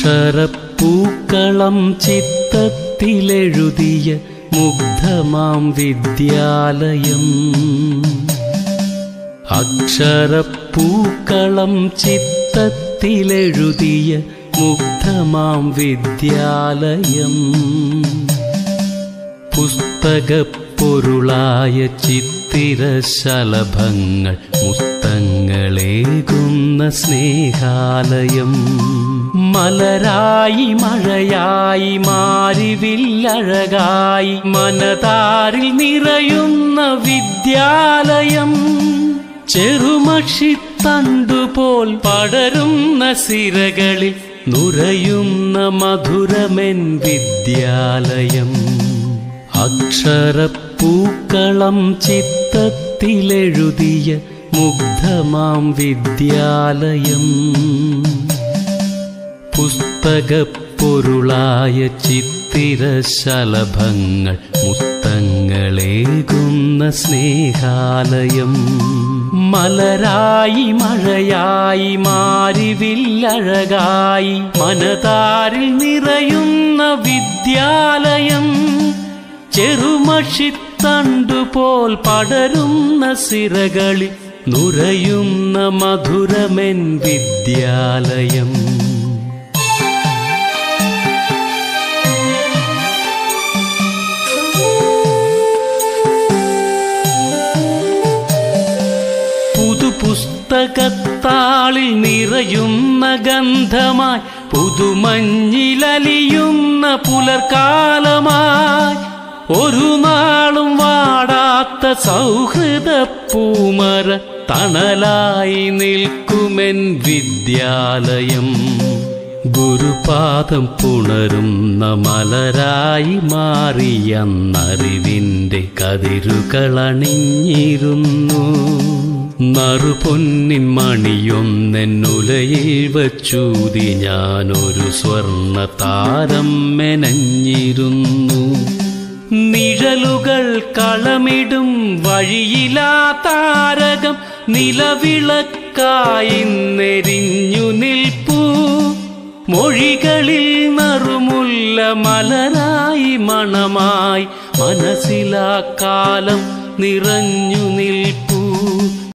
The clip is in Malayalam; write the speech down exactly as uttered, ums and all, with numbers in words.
അക്ഷരപ്പൂക്കളം ചിത്തത്തിലെഴുതിയ മുഗ്ധമാം വിദ്യാലയം. അക്ഷരപ്പൂക്കളം ചിത്തത്തിലെഴുതിയ മുഗ്ധമാം വിദ്യാലയം. പുസ്തകപ്പൊരുളായ ചിത്തിരശലഭങ്ങൾ മുത്തങ്ങളേകുന്ന സ്നേഹാലയം. മലരായി മഴയായി മാരിവില്ലഴകായി മനതാരിൽ നിറയുന്ന വിദ്യാലയം. ചെറുമഷിത്തണ്ടുപോൽ പടരുന്ന സിരകളിൽ നുരയുന്ന മധുരമെൻ വിദ്യാലയം. അക്ഷരപ്പൂക്കളം ചിത്തത്തിലെഴുതിയ മുഗ്ധമാം വിദ്യാലയം. പുസ്തകപ്പൊരുളായ ചിത്തിരശലഭങ്ങൾ മുത്തങ്ങളേകുന്ന സ്നേഹാലയം. മലരായി മഴയായി മാരിവില്ലഴകായി മനതാരിൽ നിറയുന്ന വിദ്യാലയം. ചെറുമഷിത്തണ്ടുപോൽ പടരുന്ന സിരകളിൽ നുരയുന്ന മധുരമെൻ വിദ്യാലയം. പുതുപുസ്തകത്താളിൽ നിറയുന്ന ഗന്ധമായി പുതുമഞ്ഞിലലിയുന്ന പുലർക്കാലമായി ഒരു നാളും വാടാത്ത സൗഹൃദ പൂമര തണലായി നിൽക്കുമെൻ വിദ്യാലയം. ഗുരുപാദം പുണരുന്ന മലരായി മാറിയെന്നറിവിൻ്റെ കതിരുകളണിഞ്ഞിരുന്നു. നറുപൊന്നിൻ മണിയൊന്നെന്നുലയിൽ വച്ചൂതി ഞാനൊരു സ്വർണ്ണ താരം മെനഞ്ഞിരുന്നു. നിഴലുകൾ കളമിടും വഴിയിലാ താരകം നിലവിളക്കായി നെരിഞ്ഞു നിൽപ്പൂ. മൊഴികളിൽ നറുമുല്ല മലരായി മണമായി മനസ്സിലാ കാലം നിറഞ്ഞു നിൽപ്പൂ.